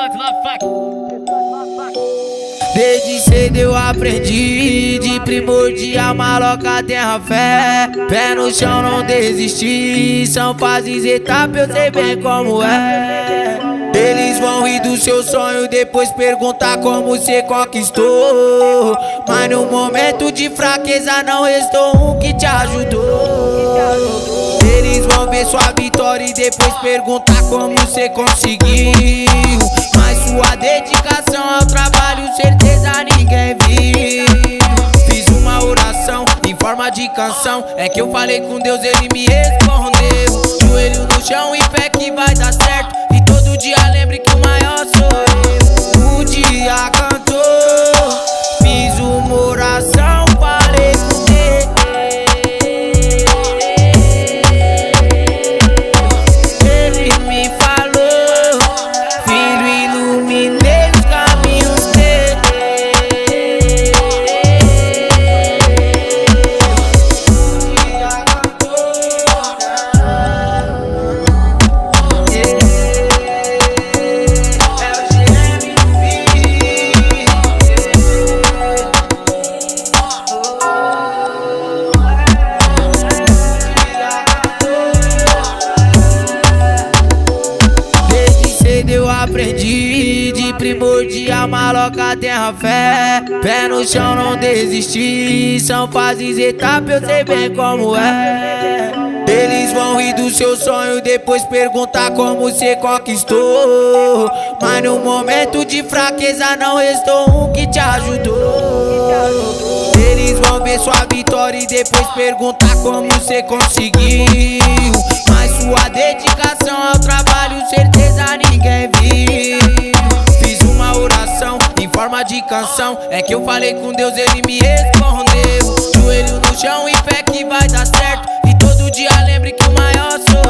Desde cedo eu aprendi, de primordial maloca terra fé. Pé no chão, não desistir, são fases, etapas, eu sei bem como é. Eles vão rir do seu sonho, depois perguntar como cê conquistou. Mas no momento de fraqueza não restou um que te ajudou. Eles vão ver sua vitória e depois perguntar como cê conseguiu. Mas sua dedicação ao trabalho, certeza ninguém viu. Fiz uma oração em forma de canção, é que eu falei com Deus, ele me respondeu. Joelho no chão e fé que vai dar certo. E todo dia lembre que o maior sou eu. O dia cantou, fiz uma oração, falei com Deus. Ele me falou, filho, iluminei os caminhos dele. O dia cantou, eu aprendi, de primordial maloca terra fé. Pé no chão, não desistir, são fases, etapas, eu sei bem como é. Eles vão rir do seu sonho, depois perguntar como cê conquistou. Mas no momento de fraqueza não restou um que te ajudou. Eles vão ver sua vitória e depois perguntar como cê conseguiu. Mas sua dedicação ao trabalho, certeza ninguém viu. Fiz uma oração em forma de canção, é que eu falei com Deus, ele me respondeu. Joelho no chão e fé que vai dar certo. E todo dia lembre que o maior sou